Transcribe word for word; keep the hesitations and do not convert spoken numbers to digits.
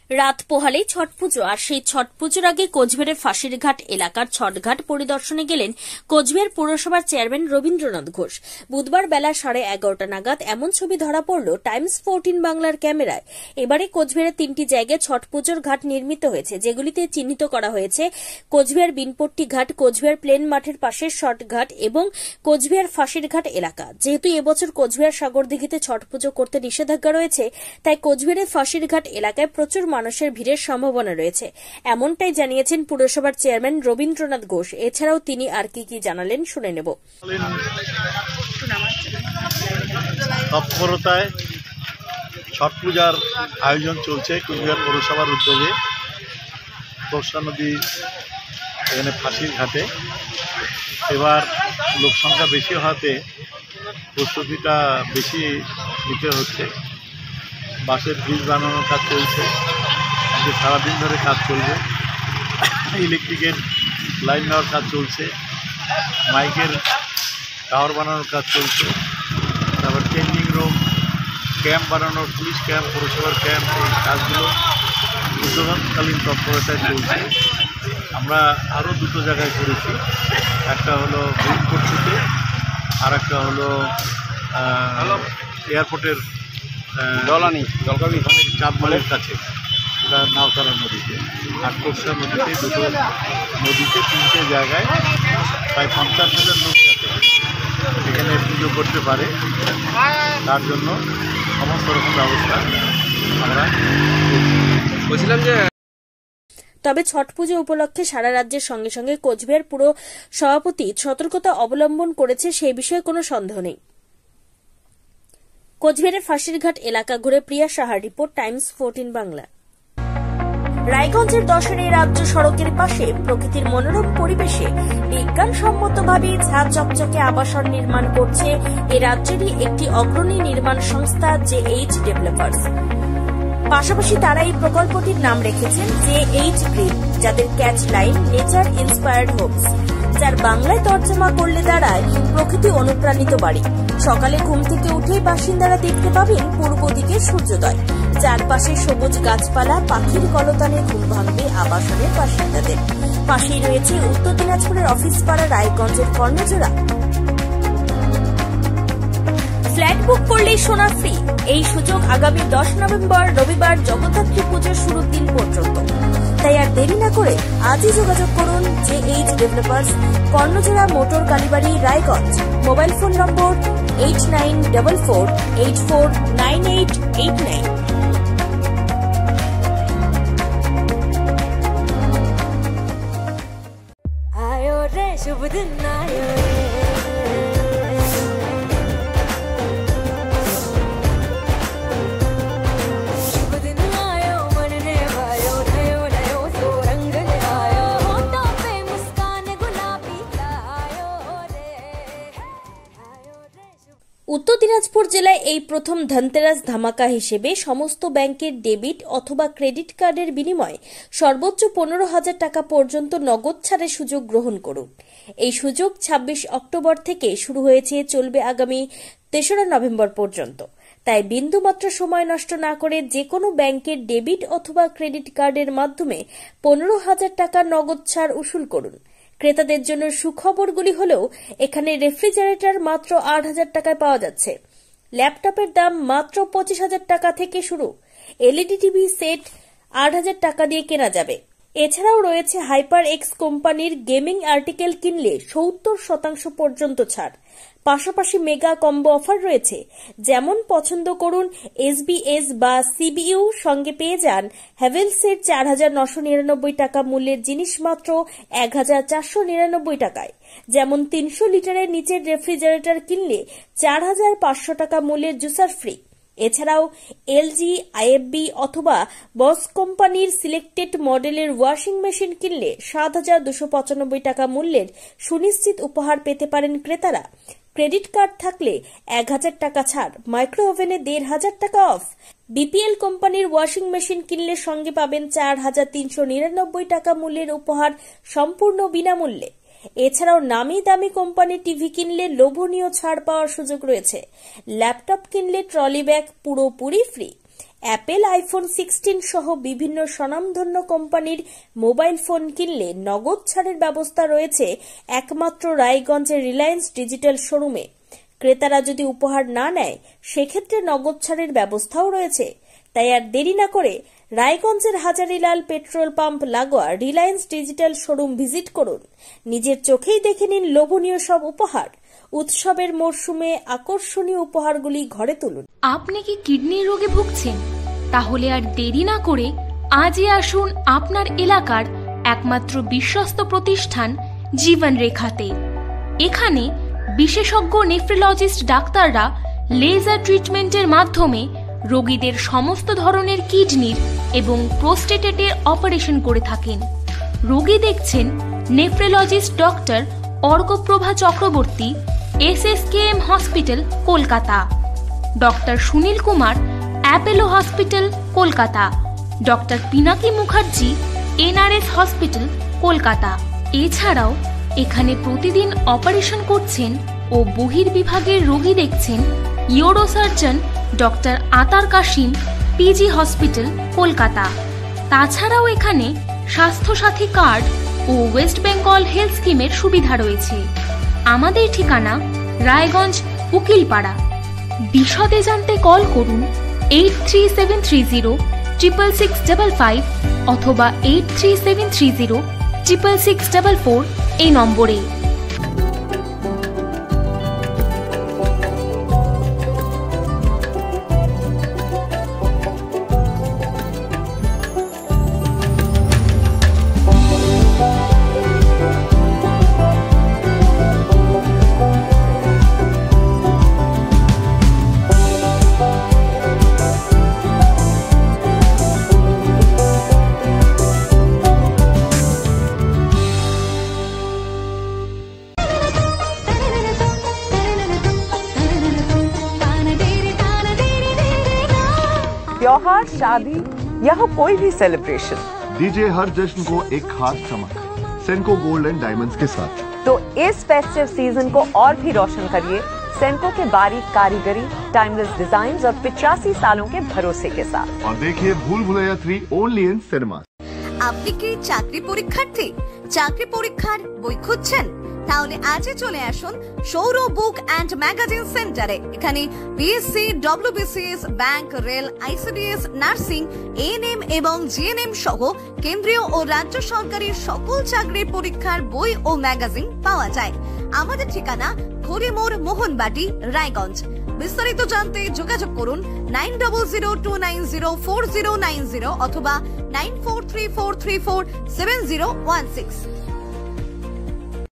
রাত পোহালেই ছট পুজো, আর সেই ছট পুজোর আগে কোচবিহারের ফাঁসিরঘাট এলাকার ছটঘাট পরিদর্শনে গেলেন কোচবিহার পৌরসভার চেয়ারম্যান রবীন্দ্রনাথ ঘোষ। বুধবার বেলা সাড়ে এগারোটা নাগাদ এমন ছবি ধরা পড়ল টাইমস ফোরটিন বাংলার ক্যামেরায়। এবারে কোচবিহারের তিনটি জায়গায় ছট পুজোর ঘাট নির্মিত হয়েছে, যেগুলিতে চিহ্নিত করা হয়েছে কোচবিহার বিনপট্টি ঘাট, কোচবিহার প্লেন মাঠের পাশের শট ঘাট এবং কোচবিহার ফাঁসিরঘাট এলাকা। যেহেতু এবছর কোচবিহার সাগরদিঘিতে ছট পুজো করতে নিষেধাজ্ঞা রয়েছে, তাই কোচবিহারের ফাঁসিরঘাট এলাকায় প্রচুর মানুষের ভিড়ের সম্ভাবনা রয়েছে, এমনটাই জানিয়েছেন পুরসভার চেয়ারম্যান রবীন্দ্রনাথ ঘোষ। এছাড়াও তিনি আর কি কি জানালেন শুনে নেব। তৎপরতায় ছট পূজার আয়োজন চলছে কোচবিহার পৌরসভার উদ্যোগে। তোরসা নদী এখানে ফাঁসির ঘাটে এবার লোক সংখ্যা বেশি হওয়াতে প্রস্তুতিটা বেশি নিতে হচ্ছে। বাঁশের ব্রিজ বানানোর কাজ চলছে, আজকে সারাদিন ধরে কাজ চলবে। ইলেকট্রিকের লাইন নেওয়ার কাজ চলছে, মাইকের টাওয়ার বানানোর কাজ চলছে, তারপর চেঞ্জিং রুম, ক্যাম্প বানানোর, পুলিশ ক্যাম্প, পৌরসভার ক্যাম্প, এই কাজগুলো যুদ্ধকালীন তৎপরতায় চলছে। আমরা আরও দুটো জায়গায় করেছি, একটা হলো বিনপট্টিতে আর একটা হলো এয়ারপোর্টের জলানি জলকাবি ওখানে চাঁদমালের কাছে, এটা নাওতারা নদীতে। আর তোরসা নদীতে দুটো নদীতে তিনটে জায়গায় প্রায় পঞ্চাশ হাজার লোক যাতে এখানে পুজো করতে পারে, তার জন্য সমস্ত রকম ব্যবস্থা আমরা বলছিলাম যে। তবে ছট পুজো উপলক্ষে সারা রাজ্যের সঙ্গে সঙ্গে কোচবিহার পুর সভাপতি সতর্কতা অবলম্বন করেছে, সেই বিষয়ে কোনো সন্দেহ নেই। কোচবিহারের ফাঁসিরঘাট এলাকা ঘুরে প্রিয়া সাহার রিপোর্ট, টাইমস ফোরটিন বাংলা। রায়গঞ্জের দশের রাজ্য সড়কের পাশে প্রকৃতির মনোরম পরিবেশে বিজ্ঞানসম্মতভাবে ঝাঁ চকচকে আবাসন নির্মাণ করছে এ রাজ্যেরই একটি অগ্রণী নির্মাণ সংস্থা জে এইচ ডেভেলপার্স। পাশাপাশি তারা এই প্রকল্পটির নাম রেখেছেন জে এইচ গ্রিন, যাদের catch line nature inspired homes, যার বাংলায় তর্জমা করলে দাঁড়ায় প্রকৃতি অনুপ্রাণিত বাড়ি। সকালে ঘুম থেকে উঠেই বাসিন্দারা দেখতে পাবেন পূর্ব দিকে সূর্যোদয়, চারপাশে সবুজ গাছপালা, পাখির কলতানে ঘুম ভাঙবে আবাসনের বাসিন্দাদের। পাশেই রয়েছে উত্তর দিনাজপুরের অফিস পাড়া রায়গঞ্জের কর্ণজোড়া। ফ্ল্যাট বুক করলেই সোনা ফ্রি, এই সুযোগ আগামী দশ নভেম্বর রবিবার জগদ্ধাত্রী পুজোর শুরুর দিন পর্যন্ত। তাই আর দেরি না করে আজই যোগাযোগ করুন J H developers, Karnajora motor Kalibari, Raiganj. Mobile phone number eight nine double four eight four nine eight eight nine. आयो रे शुभ दिन आयो रे, शुभ दिन आयो मन रे भायो, नयो नयो सो रंग ले आयो, होठों पे मुस्कान गुलाबी आयो रे, आयो रे शुभ। উত্তর দিনাজপুর জেলায় এই প্রথম ধনতেরাস ধামাকা হিসেবে সমস্ত ব্যাংকের ডেবিট অথবা ক্রেডিট কার্ডের বিনিময়ে সর্বোচ্চ পনেরো হাজার টাকা পর্যন্ত নগদ ছাড়ের সুযোগ গ্রহণ করুন। এই সুযোগ ছাব্বিশ অক্টোবর থেকে শুরু হয়েছে, চলবে আগামী তেসরা নভেম্বর পর্যন্ত। তাই বিন্দুমাত্র সময় নষ্ট না করে যে কোনো ব্যাংকের ডেবিট অথবা ক্রেডিট কার্ডের মাধ্যমে পনেরো হাজার টাকা নগদ ছাড় উসুল করুন। ক্রেতাদের জন্য সুখবরগুলি হলেও এখানে রেফ্রিজারেটর মাত্র আট হাজার টাকায় পাওয়া যাচ্ছে, ল্যাপটপের দাম মাত্র পঁচিশ হাজার টাকা থেকে শুরু, এলইডি টিভি সেট আট হাজার টাকা দিয়ে কেনা যাবে। এছাড়াও রয়েছে হাইপার এক্স কোম্পানির গেমিং আর্টিকেল কিনলে সত্তর শতাংশ পর্যন্ত ছাড়। পাশাপাশি মেগা কম্বো অফার রয়েছে, যেমন পছন্দ করুন এসবিএস বা সিবিইউ, সঙ্গে পেয়ে যান হ্যাভেলসের চার হাজার নশো নিরানব্বই টাকা মূল্যের জিনিস মাত্র এক হাজার চারশো নিরানব্বই টাকায়। যেমন তিনশো লিটারের নিচের রেফ্রিজারেটর কিনলে চার হাজার পাঁচশো টাকা মূল্যের জুসার ফ্রি। এছাড়াও এলজি, আইএফবি অথবা বস কোম্পানির সিলেক্টেড মডেলের ওয়াশিং মেশিন কিনলে সাত হাজার দুশো পঁচানব্বই টাকা মূল্যের সুনিশ্চিত উপহার পেতে পারেন ক্রেতারা। ক্রেডিট কার্ড থাকলে এক হাজার টাকা ছাড়, মাইক্রো ওভেনে দেড় হাজার টাকা অফ। বিপিএল কোম্পানির ওয়াশিং মেশিন কিনলে সঙ্গে পাবেন চার হাজার তিনশো নিরানব্বই টাকা মূল্যের উপহার সম্পূর্ণ বিনামূল্যে। এছাড়াও নামি দামি কোম্পানির টিভি কিনলে লোভনীয় ছাড় পাওয়ার সুযোগ রয়েছে। ল্যাপটপ কিনলে ট্রলি ব্যাগ পুরোপুরি ফ্রি। অ্যাপেল আইফোন সিক্সটিন সহ বিভিন্ন স্বনামধন্য কোম্পানির মোবাইল ফোন কিনলে নগদ ছাড়ের ব্যবস্থা রয়েছে একমাত্র রায়গঞ্জের রিলায়েন্স ডিজিটাল শোরুমে। ক্রেতারা যদি উপহার না নেয় সেক্ষেত্রে নগদ ছাড়ের ব্যবস্থাও রয়েছে। তাই আর দেরি না করে রায়গঞ্জের হাজারিলাল পেট্রোল পাম্প লাগোয়া রিলায়েন্স ডিজিটাল শোরুম ভিজিট করুন। নিজের চোখেই দেখে নিন লোভনীয় সব উপহার। উৎসবের মরশুমে আকর্ষণীয় উপহারগুলি ঘরে তুলুন। আপনি কি কিডনির রোগে ভুগছেন? তাহলে আর দেরি না করে আজই আসুন আপনার এলাকার একমাত্র বিশ্বস্ত প্রতিষ্ঠান জীবন রেখাতে। এখানে বিশেষজ্ঞ নেফ্রোলজিস্ট ডাক্তাররা লেজার ট্রিটমেন্টের মাধ্যমে রোগীদের সমস্ত ধরনের কিডনির এবং প্রোস্টেটেটের অপারেশন করে থাকেন। রোগী দেখছেন nephrologist doctor Arkaprabha Chakraborty, S S K M hospital, Kolkata. Doctor Sunil Kumar, Apollo hospital, Kolkata. Doctor Pinaki Mukherjee, N R S hospital, Kolkata. এছাড়াও এখানে প্রতিদিন অপারেশন করছেন ও বহির্বিভাগের রোগী দেখছেন ইউরোসার্জন ডক্টর আতার কাশিম, পিজি হসপিটাল, কলকাতা। তাছাড়াও এখানে স্বাস্থ্যসাথী কার্ড ও ওয়েস্ট বেঙ্গল হেলথ স্কিমের সুবিধা রয়েছে। আমাদের ঠিকানা রায়গঞ্জ, উকিলপাড়া। বিশদে জানতে কল করুন eight three seven three zero triple six double five অথবা eight three seven three zero triple six double four এই নম্বরে। त्योहार, शादी या हो कोई भी सेलिब्रेशन, दीजिए हर जश्न को एक खास चमक सेनको गोल्ड एंड डायमंड्स के साथ। तो इस फेस्टिव सीजन को और भी रोशन करिए सेनको के बारीक कारीगरी, टाइमलेस डिजाइन और पिचासी सालों के भरोसे के साथ। और देखिए Bhool Bhulaiyaa three only in cinema. আপনি কি চাকরি পরীক্ষার্থী? চাকরি পরীক্ষার বই খুঁজছেন? তাহলে আজই চলে আসুন সৌরভ বুক অ্যান্ড ম্যাগাজিন সেন্টারে। এখানে BSC, WBCS, bank, rail, ICDS, nursing, ANM এবং জিএনএম সহ কেন্দ্রীয় ও রাজ্য সরকারের সকল চাকরির পরীক্ষার বই ও ম্যাগাজিন পাওয়া যায়। আমাদের ঠিকানা ঘড়িমোড়, মোহনবাটি, রায়গঞ্জ। বিস্তারিত জানতে যোগাযোগ করুন nine double zero two nine zero four zero nine zero অথবা nine four three four three four seven zero one six.